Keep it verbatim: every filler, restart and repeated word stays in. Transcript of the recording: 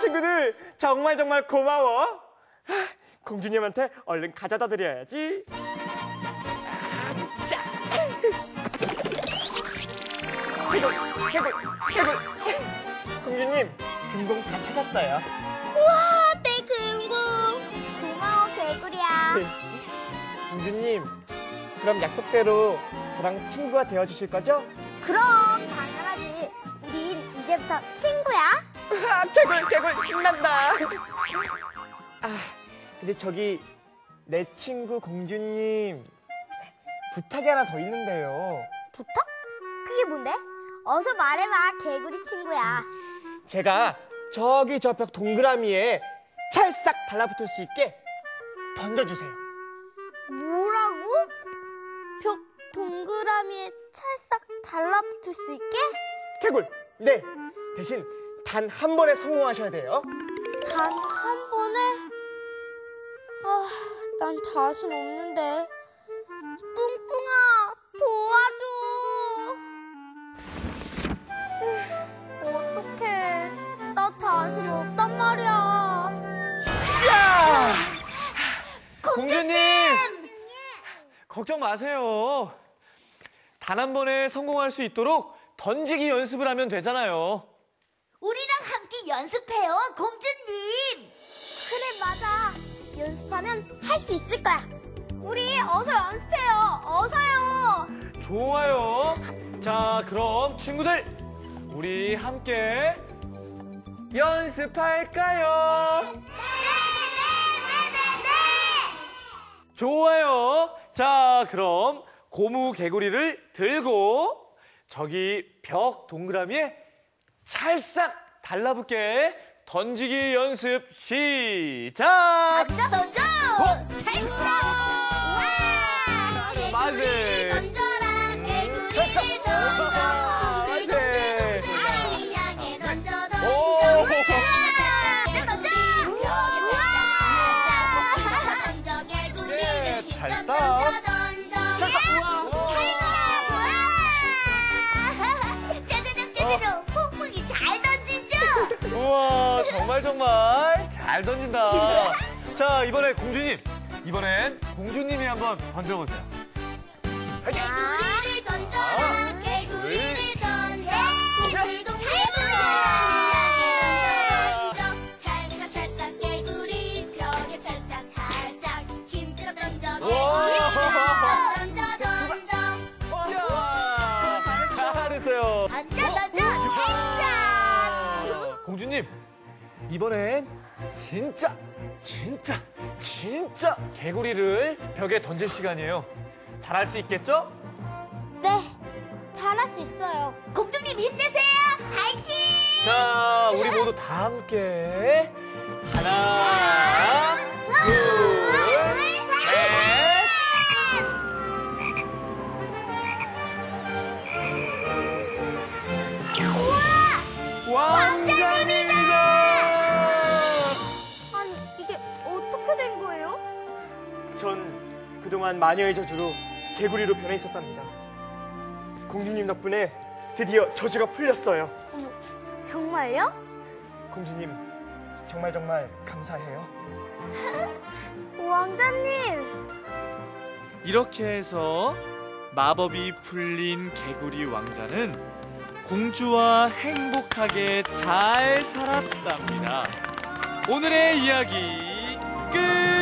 친구들 정말 정말 고마워. 공주님한테 얼른 가져다 드려야지. 자. 개굴, 개굴, 개굴. 공주님, 금공 다 찾았어요. 우와, 내 금공. 고마워, 개구리야. 네. 공주님, 그럼 약속대로 저랑 친구가 되어주실 거죠? 그럼 당연하지. 우린 이제부터 친구야. 아, 개굴, 개굴, 신난다. 아, 근데 저기 내 친구 공주님, 부탁이 하나 더 있는데요. 부탁? 그게 뭔데? 어서 말해봐, 개구리 친구야. 제가 저기 저 벽 동그라미에 찰싹 달라붙을 수 있게 던져주세요. 뭐라고? 벽 동그라미에 찰싹 달라붙을 수 있게? 개굴, 네. 대신 단 한 번에 성공하셔야 돼요. 단 한 번에? 아, 난 자신 없는데. 뿡뿡아, 도와줘. 어떡해. 나 자신 없단 말이야. 야! 공주님! 걱정 마세요. 단 한 번에 성공할 수 있도록 던지기 연습을 하면 되잖아요. 우리랑 함께 연습해요, 공주님. 그래, 맞아. 연습하면 할 수 있을 거야. 우리 어서 연습해요. 어서요. 좋아요. 자, 그럼 친구들, 우리 함께 연습할까요? 네네네네네. 좋아요. 자, 그럼 고무 개구리를 들고 저기 벽 동그라미에 찰싹 달라붙게 던지기 연습 시작! 던져 던져. 찰싹. 와. 개구리를 던져라. 개구리를 던져. 동글동글 아이를 향해 던져 던져. 던져 던져. 던져 개구리를 힘껏 찰싹. 던져 던져. 짜자잔 짜자잔. 뿡뿡이 잘 던지죠? 우와, 정말 정말 잘 던진다. 자, 이번에 공주님. 이번엔 공주님이 한번 던져보세요. 개구리를 던져라. 개구리를 던져. 동글동글 던져. 찰싹 찰싹 개구리 벽에 찰싹 찰싹 힘껏 던져. 힘껏 던져 던져. 이야, 잘했어요. 던져 던져 찰싹. 공주님, 이번엔 진짜 진짜 진짜 개구리를 벽에 던질 시간이에요. 잘할 수 있겠죠? 네, 잘할 수 있어요. 공주님 힘내세요. 파이팅. 자, 우리 모두 다 함께 하나, 둘, 셋. 왕자님이다! 아니, 이게 어떻게 된 거예요? 전 그동안 마녀의 저주로 개구리로 변해 있었답니다. 공주님 덕분에 드디어 저주가 풀렸어요. 어머, 정말요? 공주님, 정말 정말 감사해요. 왕자님! 이렇게 해서 마법이 풀린 개구리 왕자는 공주와 행복하게 잘 살았답니다. 오늘의 이야기 끝!